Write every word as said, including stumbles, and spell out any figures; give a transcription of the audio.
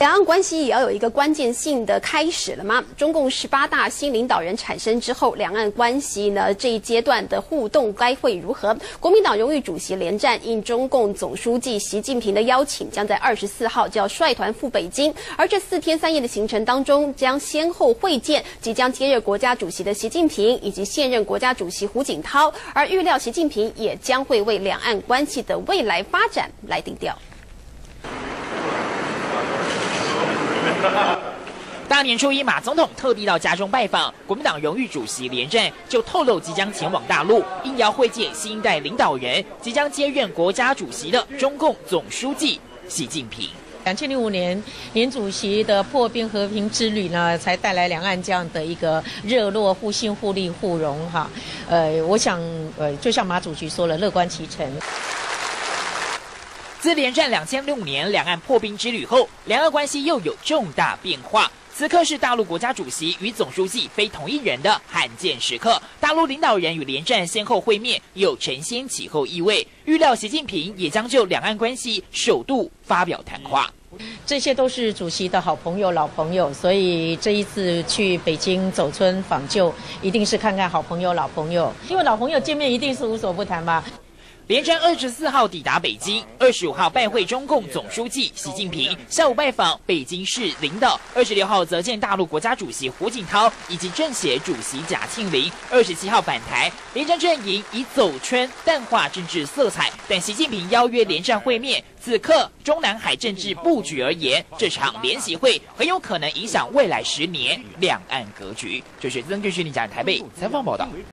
两岸关系也要有一个关键性的开始了吗？中共十八大新领导人产生之后，两岸关系呢这一阶段的互动该会如何？国民党荣誉主席连战应中共总书记习近平的邀请，将在二十四号就要率团赴北京，而这四天三夜的行程当中，将先后会见即将接任国家主席的习近平以及现任国家主席胡锦涛，而预料习近平也将会为两岸关系的未来发展来定调。 大年初一，马总统特地到家中拜访，国民党荣誉主席连战就透露即将前往大陆，应邀会见新一代领导人，即将接任国家主席的中共总书记习近平。 两千零五年，连主席的破冰和平之旅呢，才带来两岸这样的一个热络、互信、互利、互融哈。呃，我想，呃，就像马主席说了，乐观其成。 自连战两千零五年两岸破冰之旅后，两岸关系又有重大变化。此刻是大陆国家主席与总书记非同一人的罕见时刻，大陆领导人与连战先后会面，有承先启后意味。预料习近平也将就两岸关系首度发表谈话。 这些都是主席的好朋友、老朋友，所以这一次去北京走村访旧，一定是看看好朋友、老朋友，因为老朋友见面一定是无所不谈吧。 连战二十四号抵达北京，二十五号拜会中共总书记习近平，下午拜访北京市领导，二十六号则见大陆国家主席胡锦涛以及政协主席贾庆林，二十七号返台。连战阵营以走春淡化政治色彩，但习近平邀约连战会面。此刻中南海政治布局而言，这场联席会很有可能影响未来十年两岸格局。这是曾俊勋领讲台北采访报道。